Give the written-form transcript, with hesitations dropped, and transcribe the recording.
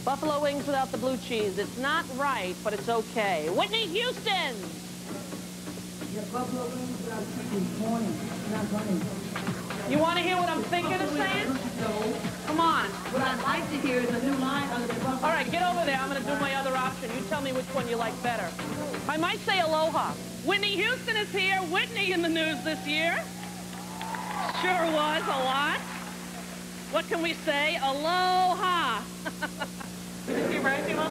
Buffalo wings without the blue cheese. It's not right, but it's okay. Whitney Houston! Yeah, buffalo wings without cheese. Morning, not running. You want to hear what I'm thinking of saying? Come on. What I'd like to hear is a new line other than buffalo. All right, get over there. I'm going to do my other option. You tell me which one you like better. I might say aloha. Whitney Houston is here. Whitney in the news this year. Sure was a lot. What can we say? Aloha.